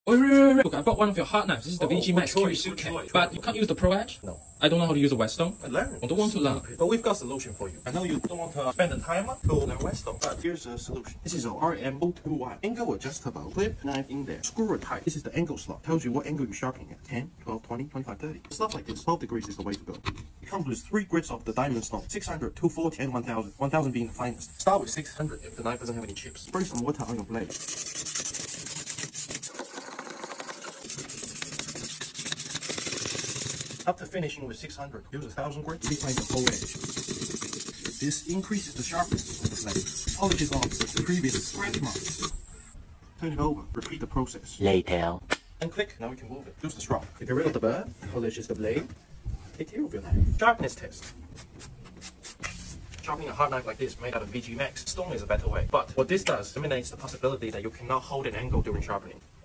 Oh, right. Look, I bought one of your hard knives. This is the VG Max Q6K. But you can't use the Pro Edge? No. I don't know how to use a whetstone. I learned. I don't want to learn. But we've got a solution for you. I know you don't want to spend the time to learn whetstone, but here's a solution. This is a RM02Y angle adjustable clip knife in there. Screw it tight. This is the angle slot. Tells you what angle you're sharpening at. 10, 12, 20, 25, 30. Stuff like this, 12 degrees is the way to go. It comes with 3 grids of the diamond stone. 600, 240, and 1000. 1000 being the finest. Start with 600 if the knife doesn't have any chips. Spray some water on your blade. After finishing with 600, use 1000 grit to define the whole edge. This increases the sharpness of the blade. Polishes off the previous scratch marks. Turn it over. Repeat the process. Later. And click. Now we can move it. Use the straw. Get rid of the burr. Polishes the blade. Take care of your knife. Sharpness test. Sharpening a hard knife like this made out of VG Max stone is a better way. But what this does eliminates the possibility that you cannot hold an angle during sharpening.